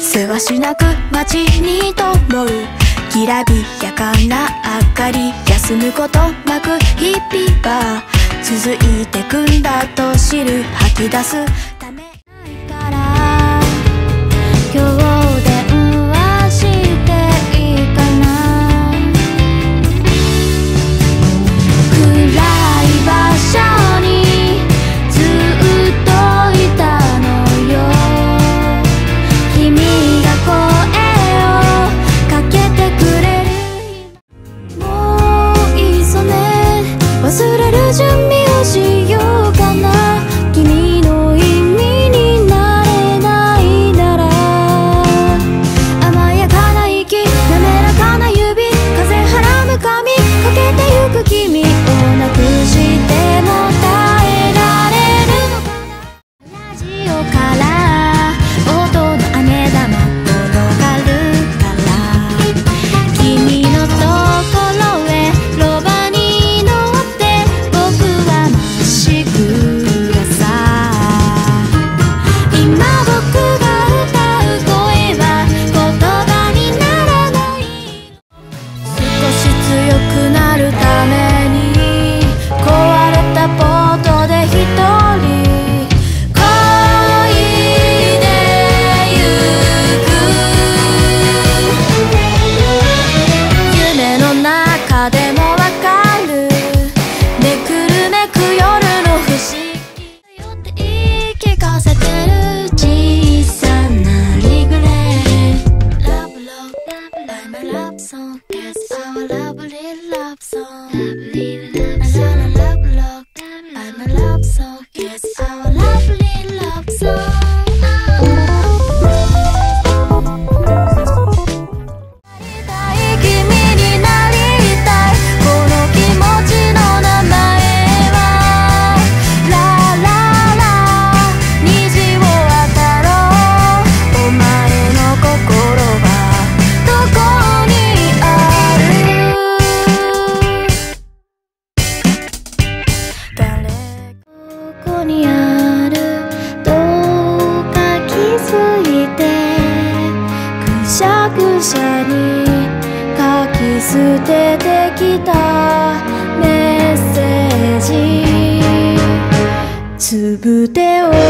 せわしなく街に灯るきらびやかな明かり、休むことなく日々は続いてくんだと知る、吐き出すためないから今日電話していいかな。暗い場所にずっといたのよ。君が声をかけてくれる。もういいぞね、忘れる準備をしようかな。君の意味になれないなら、甘やかな息、滑らかな指、風はらむ髪かけてゆく君をなくしても耐えられるのかな。ラジオから音の飴玉転がるから、君のところへロバに乗って僕はまっしぐらさ。今僕が歌う声は言葉にならない。少し強くなるために壊れたポートで一人漕いでゆく。夢の中でもわかる、めくるめく夜の不思議よって言い聞かせてる小さなリグレー。 Love love I'm a love song, guess our lovely love song. Love love I'm a love song, guess our lovely love song. 君になりたい、この気持ちの名前はラララ。虹を渡ろう、お前の心はどこにある。誰ここにある、どうか気づいて。くしゃくしゃに書き捨ててきたメッセージ、つぶてを